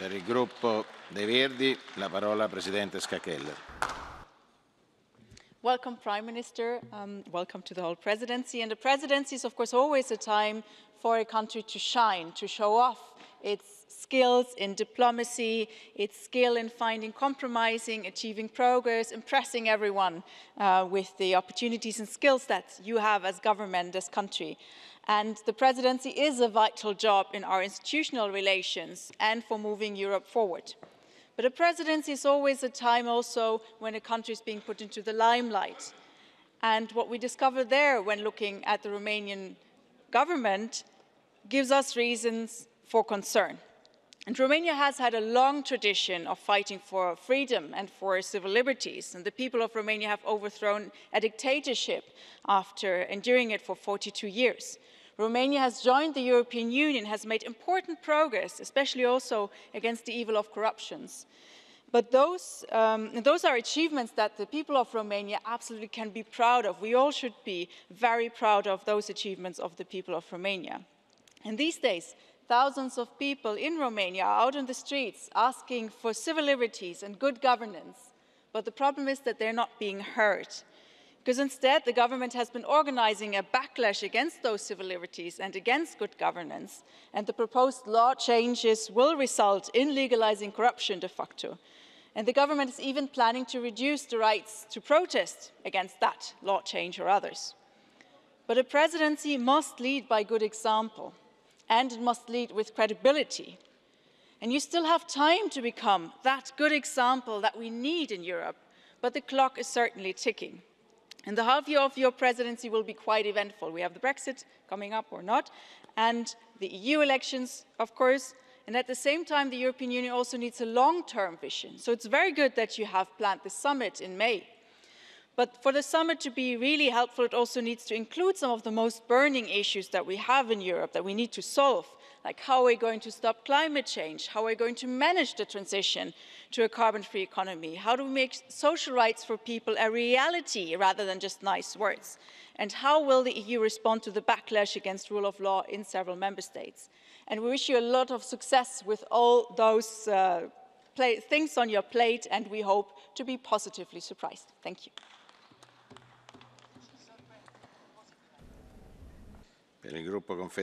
Per il gruppo dei Verdi, la parola Presidente Ska Keller. Welcome, Prime Minister. Welcome to the whole presidency. And the presidency is, of course, always a time for a country to shine, to show off its skills in diplomacy, its skill in finding compromising, achieving progress, impressing everyone with the opportunities and skills that you have as government, as country. And the presidency is a vital job in our institutional relations and for moving Europe forward. But a presidency is always a time also when a country is being put into the limelight. And what we discover there when looking at the Romanian government gives us reasons for concern. And Romania has had a long tradition of fighting for freedom and for civil liberties. And the people of Romania have overthrown a dictatorship after enduring it for 42 years. Romania has joined the European Union, has made important progress, especially also against the evil of corruption. But those are achievements that the people of Romania absolutely can be proud of. We all should be very proud of those achievements of the people of Romania. And these days, thousands of people in Romania are out on the streets asking for civil liberties and good governance. But the problem is that they're not being heard. Because instead, the government has been organizing a backlash against those civil liberties and against good governance. And the proposed law changes will result in legalizing corruption de facto. And the government is even planning to reduce the rights to protest against that law change or others. But a presidency must lead by good example, and it must lead with credibility. And you still have time to become that good example that we need in Europe, but the clock is certainly ticking. And the half year of your presidency will be quite eventful. We have the Brexit coming up or not, and the EU elections, of course. And at the same time, the European Union also needs a long-term vision. So it's very good that you have planned the summit in May. But for the summit to be really helpful, it also needs to include some of the most burning issues that we have in Europe that we need to solve, like how are we going to stop climate change? How are we going to manage the transition to a carbon-free economy? How do we make social rights for people a reality rather than just nice words? And how will the EU respond to the backlash against rule of law in several member states? And we wish you a lot of success with all those things on your plate, and we hope to be positively surprised. Thank you. Per il gruppo